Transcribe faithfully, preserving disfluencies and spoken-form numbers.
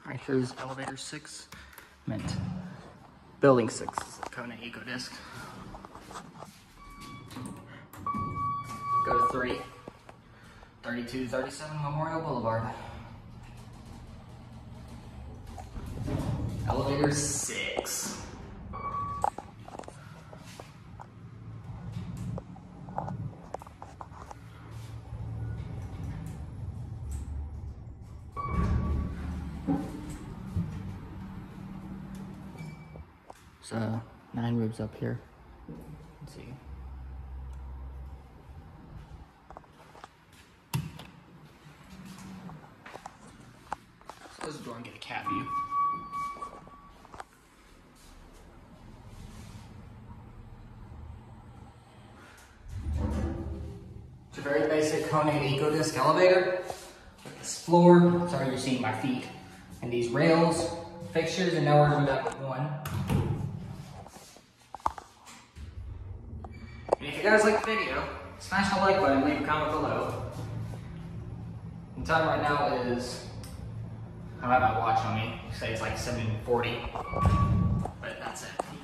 All right, here's elevator six, meant building six, Kone Ecodisc. Go to three, thirty-two thirty-seven Memorial Boulevard. Elevator six. There's uh, nine rooms up here. Let's see. Let's close the door and get a cat view. It's a very basic Kone Ecodisc elevator with this floor. Sorry, you're seeing my feet. And these rails, fixtures, and nowhere to do that with one. And if you guys like the video, smash the like button, leave a comment below. The time right now is, I don't have my watch on me, say it's like seven forty, but that's it.